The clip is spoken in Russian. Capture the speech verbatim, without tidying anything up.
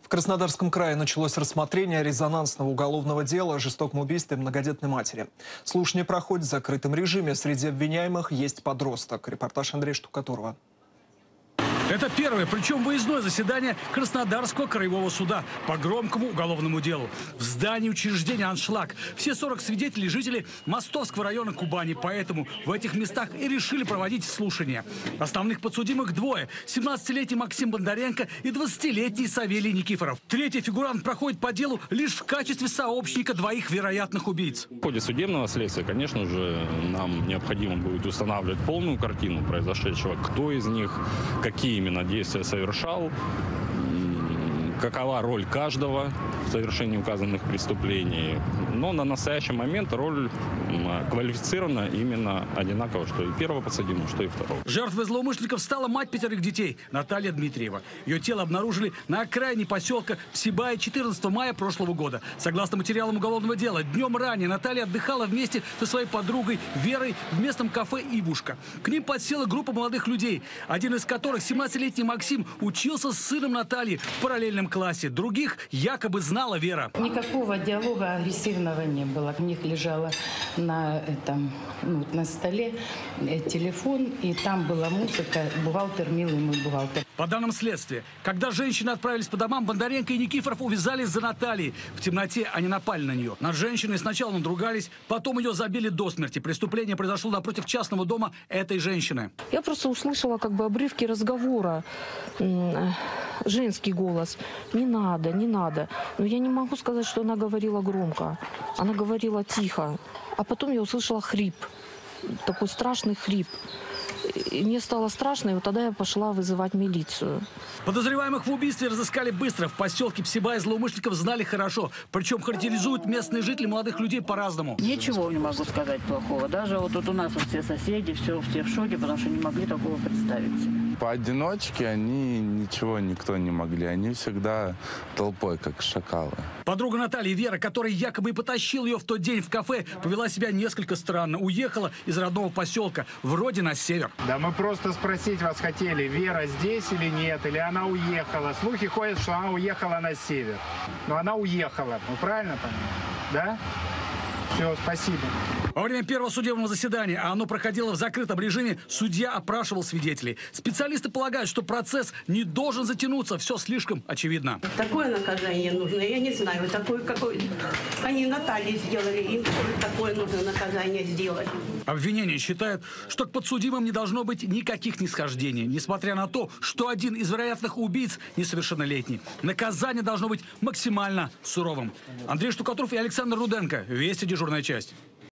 В Краснодарском крае началось рассмотрение резонансного уголовного дела о жестоком убийстве многодетной матери. Слушание проходит в закрытом режиме. Среди обвиняемых есть подросток. Репортаж Андрея Штукатурова. Это первое, причем выездное заседание Краснодарского краевого суда по громкому уголовному делу. В здании учреждения «Аншлаг». Все сорок свидетелей – жители Мостовского района Кубани. Поэтому в этих местах и решили проводить слушания. Основных подсудимых двое – семнадцатилетний Максим Бондаренко и двадцатилетний Савелий Никифоров. Третий фигурант проходит по делу лишь в качестве сообщника двоих вероятных убийц. В ходе судебного следствия, конечно же, нам необходимо будет устанавливать полную картину произошедшего. Кто из них, какие именно действия совершал, какова роль каждого в совершении указанных преступлений. Но на настоящий момент роль квалифицирована именно одинаково, что и первого подсудимого, что и второго. Жертвой злоумышленников стала мать пятерых детей Наталья Дмитриева. Ее тело обнаружили на окраине поселка Псибая четырнадцатого мая прошлого года. Согласно материалам уголовного дела, днем ранее Наталья отдыхала вместе со своей подругой Верой в местном кафе «Ивушка». К ним подсела группа молодых людей, один из которых, семнадцатилетний Максим, учился с сыном Натальи в параллельном классе. Других якобы знала Вера. Никакого диалога агрессивного не было. У них лежала на, этом, ну, на столе телефон, и там была музыка. Бухгалтер, милый мой бухгалтер. По данным следствия, когда женщины отправились по домам, Бондаренко и Никифоров увязались за Натальей. В темноте они напали на нее. Над женщиной сначала надругались, потом ее забили до смерти. Преступление произошло напротив частного дома этой женщины. Я просто услышала как бы обрывки разговора, женский голос. Не надо, не надо. Но я не могу сказать, что она говорила громко. Она говорила тихо. А потом я услышала хрип. Такой страшный хрип. И мне стало страшно, и вот тогда я пошла вызывать милицию. Подозреваемых в убийстве разыскали быстро. В поселке Псибая злоумышленников знали хорошо. Причем характеризуют местные жители молодых людей по-разному. Ничего не могу сказать плохого. Даже вот тут у нас вот все соседи, все, все в шоке, потому что не могли такого представить. Поодиночке они ничего, никто не могли. Они всегда толпой, как шакалы. Подруга Натальи, Вера, которая якобы и потащил ее в тот день в кафе, повела себя несколько странно. Уехала из родного поселка, вроде на север. Да мы просто спросить вас хотели, Вера здесь или нет, или она уехала. Слухи ходят, что она уехала на север. Но она уехала, вы правильно понимаете? Да? Все, спасибо. Во время первого судебного заседания, а оно проходило в закрытом режиме, судья опрашивал свидетелей. Специалисты полагают, что процесс не должен затянуться. Все слишком очевидно. Такое наказание нужно. Я не знаю, такое, какое они Наталье сделали, им такое нужно наказание сделать. Обвинение считает, что к подсудимым не должно быть никаких нисхождений, несмотря на то, что один из вероятных убийц несовершеннолетний. Наказание должно быть максимально суровым. Андрей Штукатуров и Александр Руденко. Вести, дежурная часть.